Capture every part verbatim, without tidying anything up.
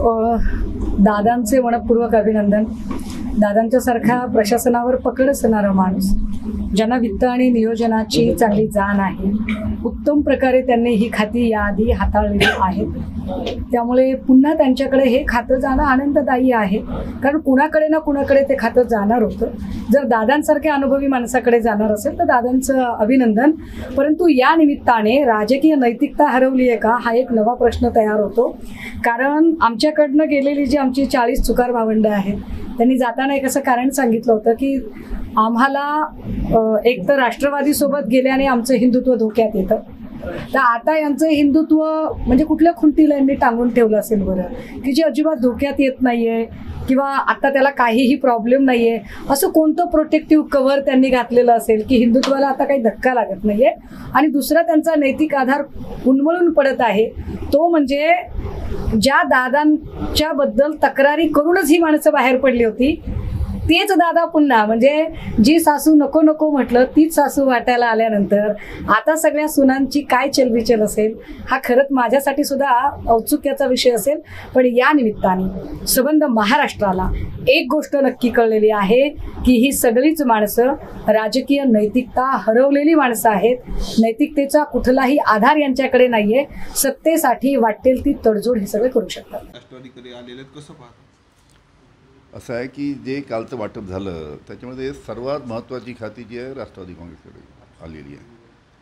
दादांचे मनपूर्वक अभिनंदन। दादांच्यासारखा प्रशासनावर पकड असणारा माणूस, ज्यांना वित्त आणि नियोजनाची चांगली जाण आहे, उत्तम प्रकारे त्यांनी ही खाती याआधी हाताळलेली आहेत, त्यामुळे पुन्हा त्यांच्याकडे हे खातं जाणं आनंददायी आहे। कारण कुणाकडे ना कुणाकडे ते खातं जाणार होतं। जर दादांसारख्या अनुभवी माणसाकडे जाणार असेल तर दादांचं अभिनंदन। परंतु या निमित्ताने राजकीय नैतिकता हरवली आहे का, हा एक नवा प्रश्न तयार होतो। कारण आमच्याकडनं गेलेली जी आमची चाळीस चुकार भावंड आहेत, त्यांनी जाताना एक असं कारण सांगितलं होतं की आम्हाला एक तर राष्ट्रवादीसोबत गेल्याने आमचं हिंदुत्व धोक्यात येतं, तर आता यांचं हिंदुत्व म्हणजे कुठल्या खुंटीला यांनी टांगून ठेवलं असेल बरं, की जे अजिबात धोक्यात येत नाही आहे किंवा आता त्याला काहीही प्रॉब्लेम नाही आहे, असं कोणतं प्रोटेक्टिव्ह कव्हर त्यांनी घातलेलं असेल की हिंदुत्वाला आता काही धक्का लागत नाही आहे। आणि दुसरा त्यांचा नैतिक आधार उन्मळून पडत आहे, तो म्हणजे ज्या दादांच्याबद्दल तक्रारी करूनच ही माणसं बाहेर पडली होती, तेच दादा पुन्हा म्हणजे जी सासू नको नको म्हटलं तीच सासू वाटायला आल्यानंतर आता सगळ्या सुनांची काय चलबिचल असेल, हा खरंच माझ्यासाठी सुद्धा औत्सुक्याचा विषय असेल। पण या निमित्ताने संबंध महाराष्ट्राला एक गोष्ट नक्की कळलेली आहे की ही सगळीच माणसं राजकीय नैतिकता हरवलेली माणसं आहेत। नैतिकतेचा कुठलाही आधार यांच्याकडे नाहीये। सत्तेसाठी वाटेल ती तडजोड हे सगळे करू शकतात। राष्ट्रवादीकडे आलेले कसं पाहता? असं आहे की जे कालचं वाटप झालं त्याच्यामध्ये सर्वात महत्त्वाची खाती जी आहे राष्ट्रवादी काँग्रेसकडे आलेली आहे।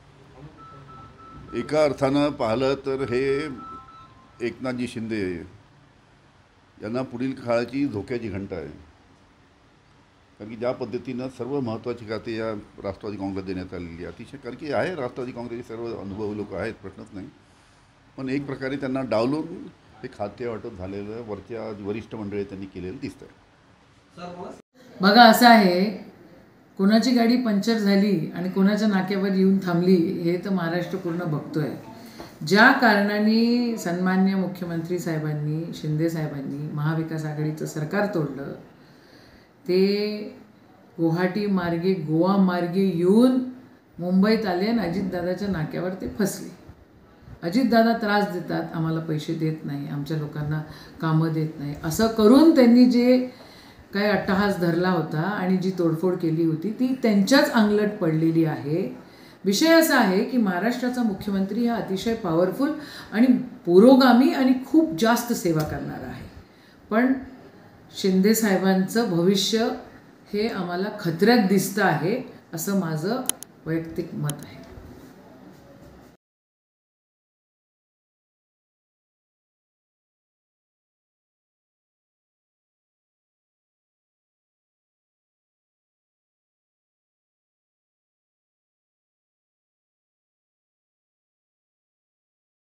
एका अर्थानं पाहिलं तर हे एकनाथजी शिंदे यांना पुढील काळाची धोक्याची घंटा आहे, कारण की ज्या पद्धतीनं सर्व महत्त्वाची खाती या राष्ट्रवादी काँग्रेस देण्यात आलेली आहे, अतिशय कारण की आहे राष्ट्रवादी काँग्रेसचे सर्व अनुभवी लोक आहेत, प्रश्नच नाही, पण एक प्रकारे त्यांना डावलून हे खाते वाटप झालेलं वरच्या वरिष्ठ मंडळी त्यांनी केलेलं दिसतं आहे। बघा असं आहे, कोणाची गाडी पंक्चर झाली आणि कोणाच्या नाक्यावर येऊन थांबली हे तर महाराष्ट्र पूर्ण बघतोय। ज्या कारणाने सन्मान्य मुख्यमंत्री साहेबांनी, शिंदे साहेबांनी महाविकास आघाडीचं सरकार तोडलं, ते गुवाहाटी मार्गे गोवा मार्गे येऊन मुंबईत आले आणि अजितदादाच्या नाक्यावर ते फसले। अजितदादा त्रास देतात, आम्हाला पैसे देत नाही, आमच्या लोकांना कामं देत नाही, असं करून त्यांनी जे काय अट्टहास धरला होता आणि जी तोडफोड केली होती ती त्यांच्याच अंगलट पडलेली आहे। विषय असा आहे की महाराष्ट्राचा मुख्यमंत्री हा अतिशय पॉवरफुल आणि पुरोगामी आणि खूप जास्त सेवा करणारा आहे, पण शिंदे साहेबांचं भविष्य हे आम्हाला खतऱ्यात दिसतं आहे, असं माझं वैयक्तिक मत आहे।